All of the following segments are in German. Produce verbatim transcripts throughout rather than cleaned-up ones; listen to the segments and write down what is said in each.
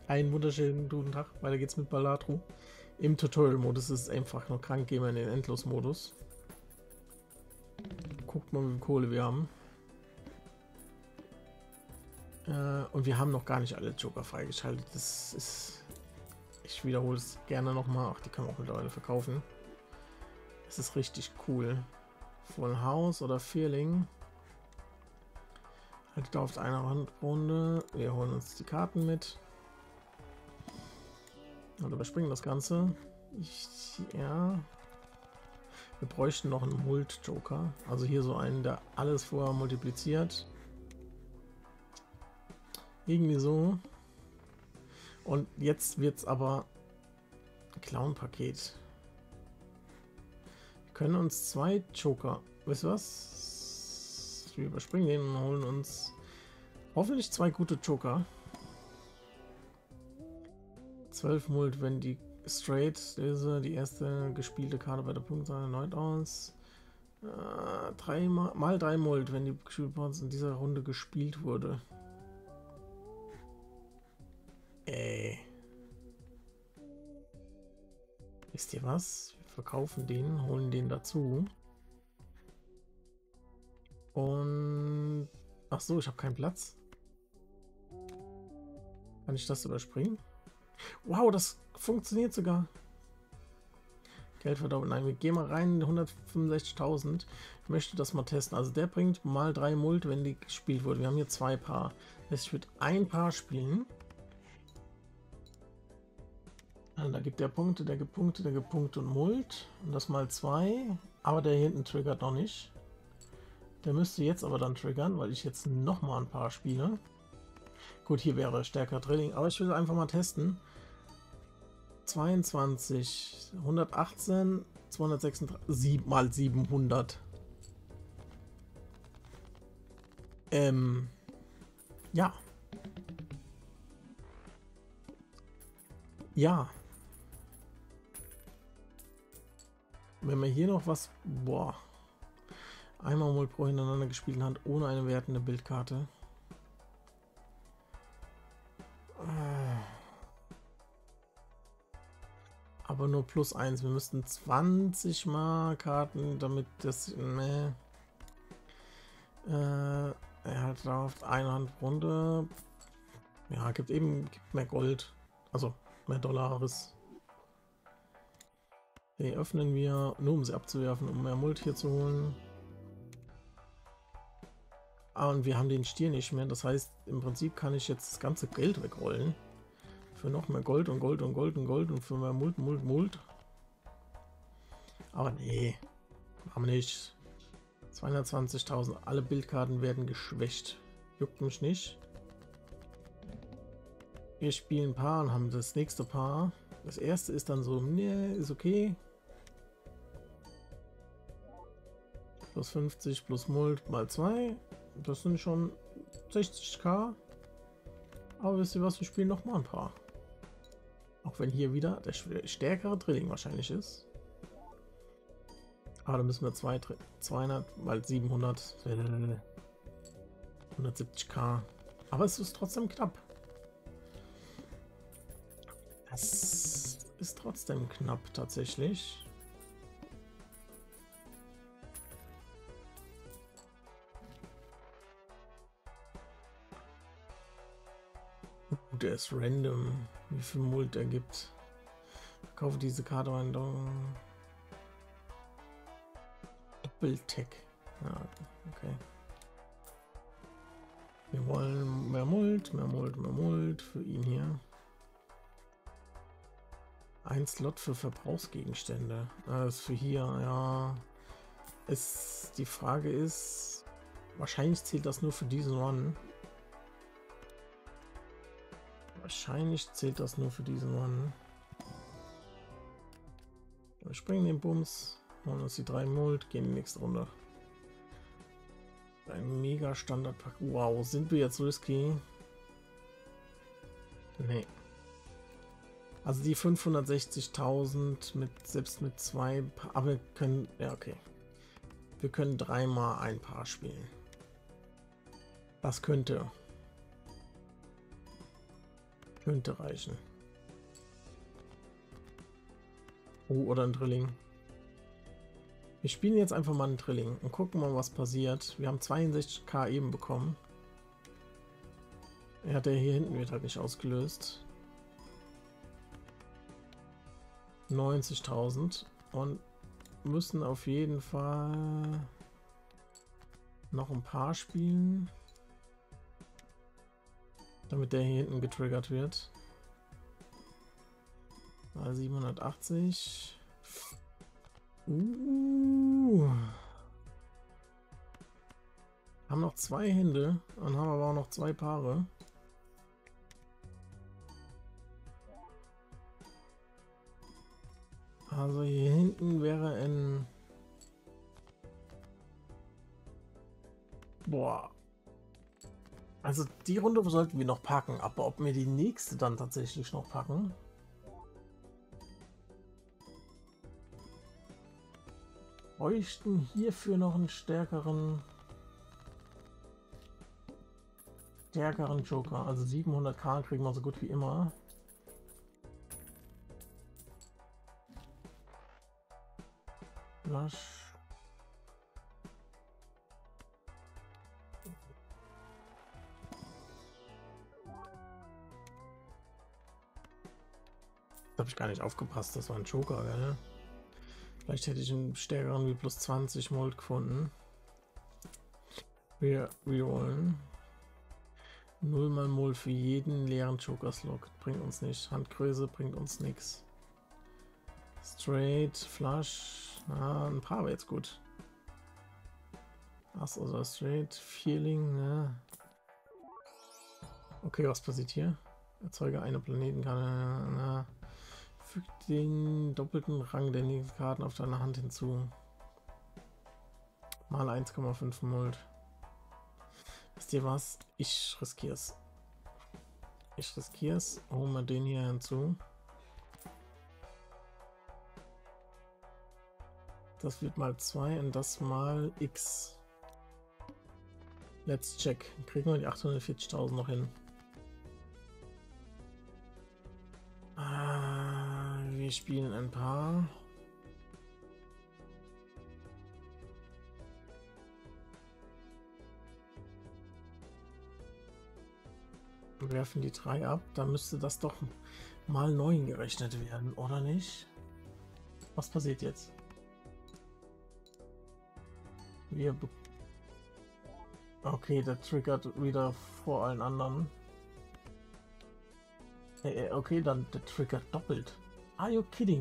Einen wunderschönen guten Tag. Weiter geht's mit Balatro. Im Tutorial-Modus ist es einfach nur krank. Gehen wir in den Endlos-Modus. Guckt mal, wie viel Kohle wir haben. Äh, und wir haben noch gar nicht alle Joker freigeschaltet. Das ist... Ich wiederhole es gerne nochmal. Ach, die können wir auch mittlerweile verkaufen. Das ist richtig cool. Full House oder Feeling. Haltet auf einer Handrunde. Wir holen uns die Karten mit. Und überspringen das Ganze. Ich, ja. Wir bräuchten noch einen Mult-Joker. Also hier so einen, der alles vorher multipliziert. Irgendwie so. Und jetzt wird es aber Clown-Paket. Wir können uns zwei Joker. Wisst ihr was? Wir überspringen den und holen uns hoffentlich zwei gute Joker. zwölf Mult, wenn die Straight löse, die erste gespielte Karte bei der Punktzahl erneut aus. Äh, drei mal, mal drei Mult, wenn die Spielparts in dieser Runde gespielt wurde. Ey. Wisst ihr was? Wir verkaufen den, holen den dazu. Und... Ach so, ich habe keinen Platz. Kann ich das überspringen? Wow, das funktioniert sogar. Geld verdoppeln. Nein, wir gehen mal rein, hundertfünfundsechzigtausend. Ich möchte das mal testen. Also der bringt mal drei Mult, wenn die gespielt wurde. Wir haben hier zwei Paar. Das heißt, ich würde ein Paar spielen. Also da gibt der Punkte, der gibt Punkte, der gibt Punkte und Mult. Und das mal zwei. Aber der hier hinten triggert noch nicht. Der müsste jetzt aber dann triggern, weil ich jetzt noch mal ein Paar spiele. Gut, hier wäre stärker Drilling, aber ich will einfach mal testen. zweiundzwanzig, hundertachtzehn, zweihundertsechsunddreißig, sieben mal siebenhundert. Ähm, ja. Ja. Wenn wir hier noch was... Boah. Einmal Mult pro hintereinander gespielten Hand ohne eine wertende Bildkarte. Aber nur plus eins. Wir müssten zwanzig mal Karten, damit das... Ne. Äh, er hat auf eine Hand runter. Ja, gibt eben gibt mehr Gold. Also mehr Dollaris. Die öffnen wir, nur um sie abzuwerfen, um mehr Mult hier zu holen. Ah, und wir haben den Stier nicht mehr. Das heißt, im Prinzip kann ich jetzt das ganze Geld wegrollen. Für noch mehr Gold und Gold und Gold und Gold und für mehr Mult, Mult, Mult. Aber nee, machen wir nicht. zweihundertzwanzigtausend, alle Bildkarten werden geschwächt. Juckt mich nicht. Wir spielen ein Paar und haben das nächste Paar. Das erste ist dann so, nee, ist okay. Plus fünfzig plus Mult mal zwei. Das sind schon sechzigtausend. Aber wisst ihr was, wir spielen noch mal ein Paar. Auch wenn hier wieder der stärkere Drilling wahrscheinlich ist. Aber da müssen wir zwei, zweihundert mal siebenhundert. hundertsiebzigtausend. Aber es ist trotzdem knapp. Das ist trotzdem knapp tatsächlich. Der ist random, wie viel Mult er gibt. Ich kaufe diese Karte ein. Doppeltech. Ja, okay. Wir wollen mehr Mult, mehr Mult, mehr Mult für ihn hier. Ein Slot für Verbrauchsgegenstände. Das ist für hier, ja. Es, die Frage ist, wahrscheinlich zählt das nur für diesen Run. Wahrscheinlich zählt das nur für diesen Run. Wir springen den Bums, holen uns die drei Mult, gehen in die nächste Runde. Ein mega Standardpack. Wow, sind wir jetzt risky? Nee. Also die fünfhundertsechzigtausend mit selbst mit zwei, aber wir können, ja okay. Wir können dreimal ein Paar spielen. Das könnte Könnte reichen. Oh, oder ein Drilling. Wir spielen jetzt einfach mal einen Drilling und gucken mal, was passiert. Wir haben zweiundsechzigtausend eben bekommen. Ja, der hier hinten wird halt nicht ausgelöst. neunzigtausend und müssen auf jeden Fall noch ein paar spielen, damit der hier hinten getriggert wird. siebenhundertachtzig. Uh. Haben noch zwei Hände und haben aber auch noch zwei Paare. Also hier hinten wäre ein... Boah. Also die Runde sollten wir noch packen, aber ob wir die nächste dann tatsächlich noch packen? Bräuchten hierfür noch einen stärkeren... stärkeren Joker. Also siebenhunderttausend kriegen wir so gut wie immer. Flash. Da habe ich gar nicht aufgepasst, das war ein Joker, gell? Vielleicht hätte ich einen stärkeren wie plus zwanzig Mold gefunden. Wir rerollen. null mal Mold für jeden leeren Joker-Slot. Bringt uns nicht. Handgröße bringt uns nichts. Straight, Flush. Ah, ein paar wäre jetzt gut. Ass oder Straight, Feeling, ne? Okay, was passiert hier? Erzeuge eine Planetenkarte. Na, fügt den doppelten Rang der nächsten Karten auf deiner Hand hinzu. Mal eins Komma fünf Mold. Wisst ihr was? Ich riskiere es. Ich riskiere es. Holen wir den hier hinzu. Das wird mal zwei und das mal X. Let's check. Kriegen wir die achthundertvierzigtausend noch hin? Ah, wir spielen ein paar. Werfen die drei ab. Da müsste das doch mal neun gerechnet werden, oder nicht? Was passiert jetzt? Wir okay, der triggert wieder vor allen anderen. Äh, okay, dann der triggert doppelt. Are you kidding?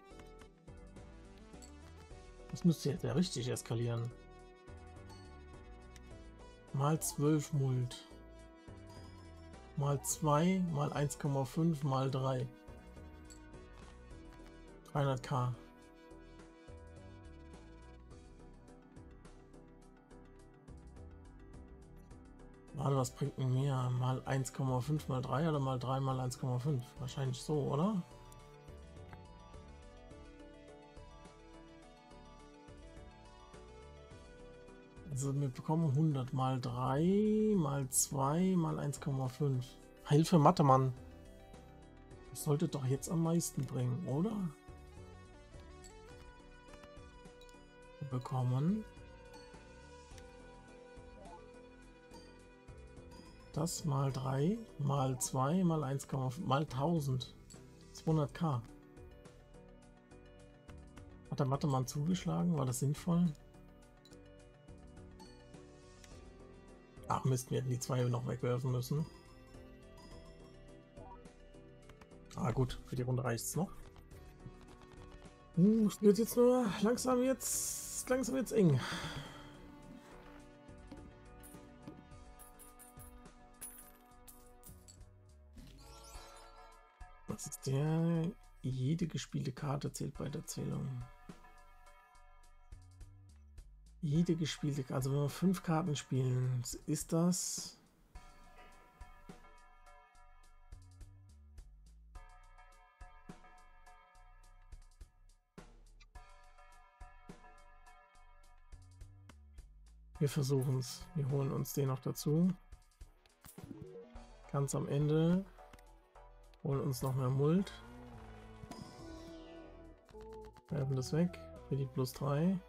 Das müsste jetzt ja richtig eskalieren. Mal zwölf Mult. Mal zwei, mal eins Komma fünf, mal drei. dreihunderttausend. Warte, was bringt denn mehr? Mal eins Komma fünf mal drei oder mal drei mal eins Komma fünf? Wahrscheinlich so, oder? Also wir bekommen hundert mal drei mal zwei mal eins Komma fünf. Hilfe Mathe, Mann. Das sollte doch jetzt am meisten bringen, oder? Wir bekommen das mal drei mal zwei mal eins Komma fünf mal tausend. zweihunderttausend. Hat der Mathe-Mann zugeschlagen? War das sinnvoll? Ach Mist, wir hätten die zwei noch wegwerfen müssen. Ah gut, für die Runde reicht es noch. Uh, es wird jetzt nur langsam jetzt, langsam jetzt eng. Was ist der? Jede gespielte Karte zählt bei der Zählung. Jede gespielte Karte, also wenn wir fünf Karten spielen, ist das... Wir versuchen es. Wir holen uns den noch dazu. Ganz am Ende Holen uns noch mehr Mult. Werfen das weg. Für die plus drei.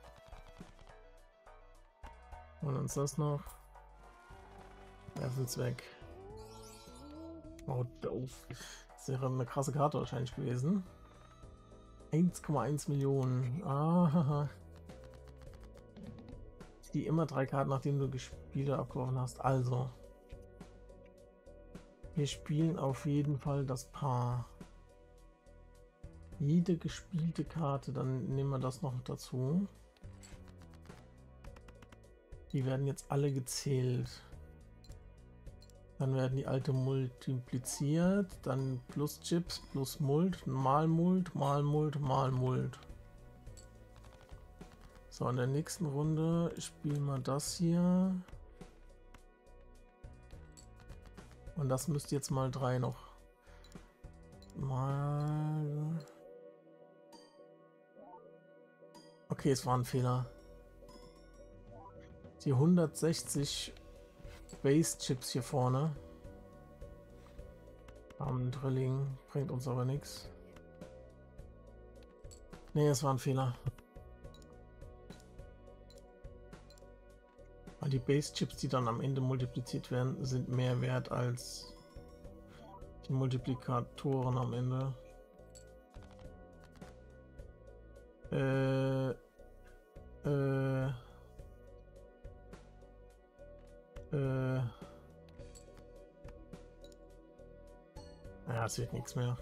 Holen uns das noch. Werfen es weg. Oh, doof. Das wäre eine krasse Karte wahrscheinlich gewesen. eins Komma eins Millionen. Ah, die immer drei Karten, nachdem du gespielt oder abgeworfen hast. Also. Wir spielen auf jeden Fall das Paar. Jede gespielte Karte, dann nehmen wir das noch dazu. Die werden jetzt alle gezählt. Dann werden die alte multipliziert, dann plus Chips, plus Mult, mal Mult, mal Mult, mal Mult. So, in der nächsten Runde spielen wir das hier. Und das müsste jetzt mal drei noch. Mal. Okay, es war ein Fehler. Die hundertsechzig Base Chips hier vorne. Am Drilling bringt uns aber nichts. Ne, es war ein Fehler. Weil die Base Chips, die dann am Ende multipliziert werden, sind mehr wert als die Multiplikatoren am Ende. Äh. Äh. Äh. Ja, es wird nichts mehr.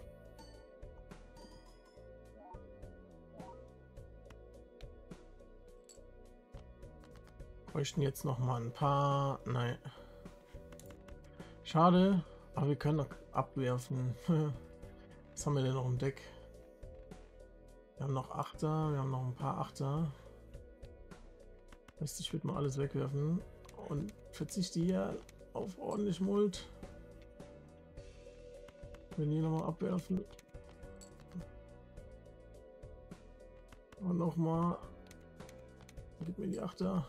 Bräuchten jetzt noch mal ein paar. Nein. Schade, aber wir können noch abwerfen. Was haben wir denn noch im Deck? Wir haben noch Achter, wir haben noch ein paar Achter. Ich würde mal alles wegwerfen und verzichte hier auf ordentlich Mult. Wenn hier nochmal abwerfen. Und nochmal. Gib mir die Achter.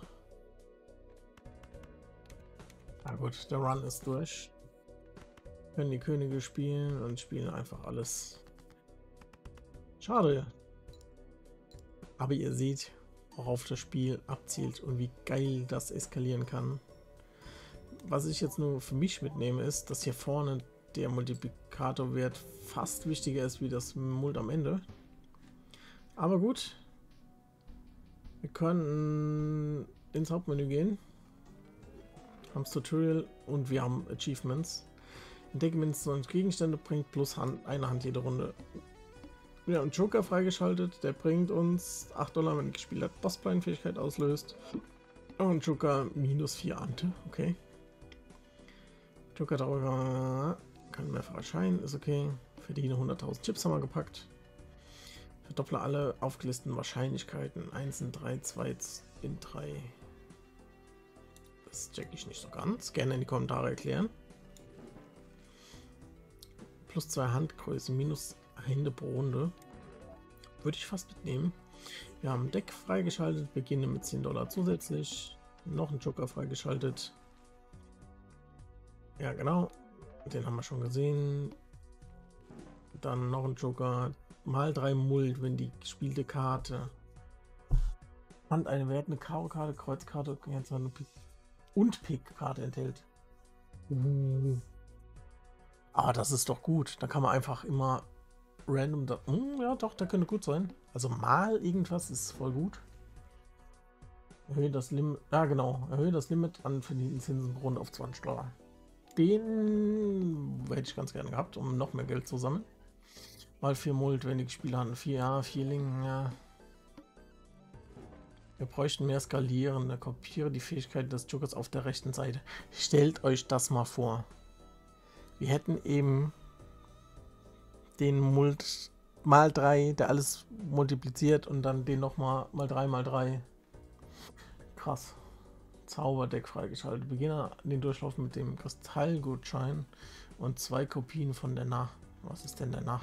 Na gut, der Run ist durch. Können die Könige spielen und spielen einfach alles. Schade. Aber ihr seht, worauf das Spiel abzielt und wie geil das eskalieren kann. Was ich jetzt nur für mich mitnehme, ist, dass hier vorne der Multiplikatorwert fast wichtiger ist wie das Mult am Ende. Aber gut. Wir können ins Hauptmenü gehen. Haben das Tutorial und wir haben Achievements. Entdecke mindestens neun Gegenstände, bringt plus Hand, eine Hand jede Runde. Wir haben einen Joker freigeschaltet, der bringt uns acht Dollar, wenn gespielt hat, Bossplane-Fähigkeit auslöst. Und Joker minus vier Ante, okay. Joker darüber kann mehrfach erscheinen, ist okay. Verdiene hunderttausend Chips haben wir gepackt. Verdopple alle aufgelisteten Wahrscheinlichkeiten. eins in drei, zwei in drei. Das check ich nicht so ganz. Gerne in die Kommentare erklären. Plus zwei Handgröße, minus Hände pro Runde. Würde ich fast mitnehmen. Wir haben ein Deck freigeschaltet, beginne mit zehn Dollar zusätzlich. Noch ein Joker freigeschaltet. Ja, genau. Den haben wir schon gesehen. Dann noch ein Joker. Mal drei Mult, wenn die gespielte Karte Hand eine wertende Karo-Karte, Kreuzkarte und Pik-Karte enthält. Uh. Ah, das ist doch gut. Da kann man einfach immer random da. Hm, ja, doch, da könnte gut sein. Also mal irgendwas ist voll gut. Erhöhe das Limit. Ja, genau. Erhöhe das Limit an verdienten Zinsen rund auf zwanzig Dollar. Den hätte ich ganz gerne gehabt, um noch mehr Geld zu sammeln. Mal vier Mult, wenn die Spieler haben. Vier, ja, vier Lingen, ja. Wir bräuchten mehr Skalieren. Kopiere die Fähigkeit des Jokers auf der rechten Seite. Stellt euch das mal vor. Wir hätten eben den Mult mal drei, der alles multipliziert und dann den nochmal mal drei mal drei. Krass. Zauberdeck freigeschaltet. Beginne den Durchlauf mit dem Kristallgutschein und zwei Kopien von der Nach. Was ist denn der Nach?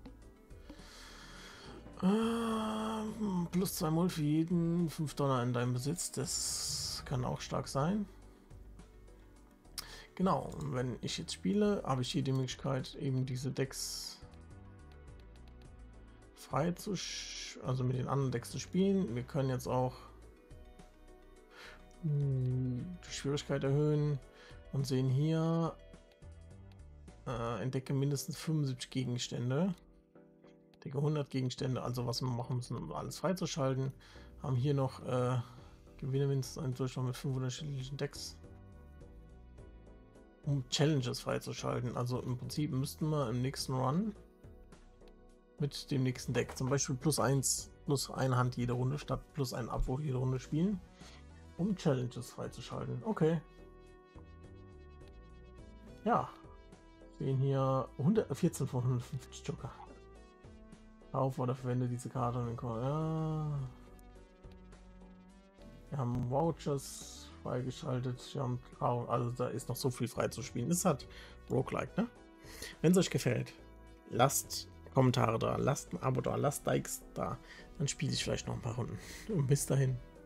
Ähm, plus zwei Mult für jeden, fünf Dollar in deinem Besitz. Das kann auch stark sein. genau, und wenn ich jetzt spiele, habe ich hier die Möglichkeit, eben diese Decks frei zu, also mit den anderen Decks zu spielen. Wir können jetzt auch die Schwierigkeit erhöhen und sehen hier, äh, entdecke mindestens fünfundsiebzig Gegenstände. Entdecke hundert Gegenstände, also was wir machen müssen, um alles freizuschalten. Haben hier noch äh, gewinne mindestens einen Durchschnitt mit fünf unterschiedlichen Decks, um Challenges freizuschalten. Also im Prinzip müssten wir im nächsten Run mit dem nächsten Deck zum Beispiel plus eins, plus eine Hand jede Runde statt plus ein Abwurf jede Runde spielen, um Challenges freizuschalten. Okay. Ja. Sehen hier vierzehn von hundertfünfzig Joker. Kauf oder verwende diese Karte. Ja. Wir haben Vouchers freigeschaltet. Wir haben, also da ist noch so viel frei zu spielen. Das hat Roguelike, ne? Wenn es euch gefällt, lasst Kommentare da, lasst ein Abo da, lasst Likes da. Dann spiele ich vielleicht noch ein paar Runden. Und bis dahin.